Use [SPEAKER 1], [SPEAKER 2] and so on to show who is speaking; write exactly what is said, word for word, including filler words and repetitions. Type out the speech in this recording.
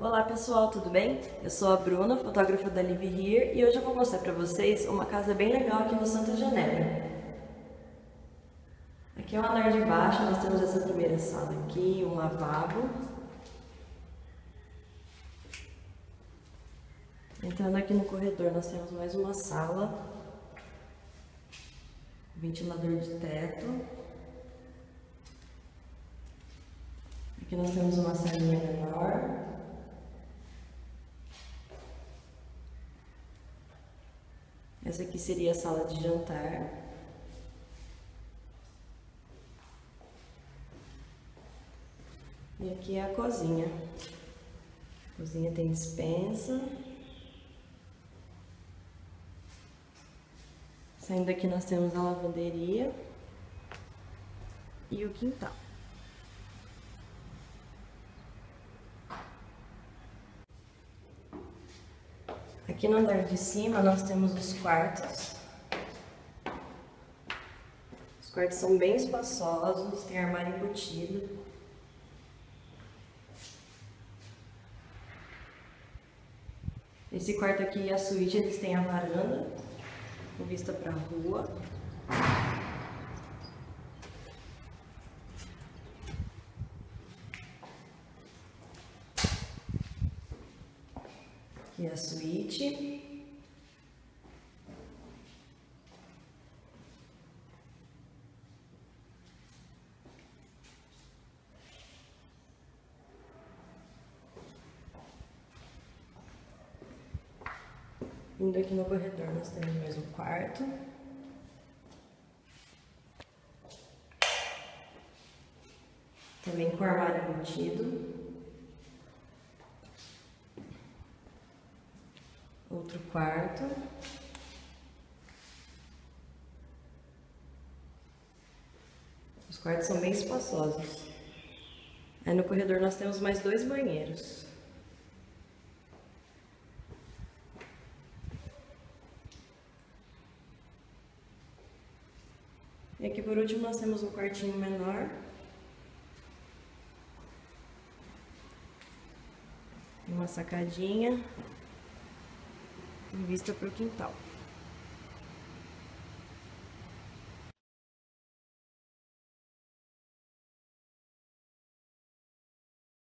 [SPEAKER 1] Olá pessoal, tudo bem? Eu sou a Bruna, fotógrafa da Live Here, e hoje eu vou mostrar para vocês uma casa bem legal aqui no Santa Genebra. Aqui é o andar de baixo, nós temos essa primeira sala aqui, um lavabo. Entrando aqui no corredor, nós temos mais uma sala, ventilador de teto. Aqui nós temos uma salinha menor. Essa aqui seria a sala de jantar. E aqui é a cozinha. A cozinha tem despensa. Saindo daqui nós temos a lavanderia e o quintal. Aqui no andar de cima nós temos os quartos. Os quartos são bem espaçosos, tem armário embutido. Esse quarto aqui e a suíte, eles têm a varanda, com vista para a rua. Aqui a suíte. Indo aqui no corredor, nós temos mais um quarto. Também com armário embutido. Outro quarto. Os quartos são bem espaçosos. Aí no corredor nós temos mais dois banheiros. E aqui por último nós temos um quartinho menor. Uma sacadinha. Em vista para o quintal.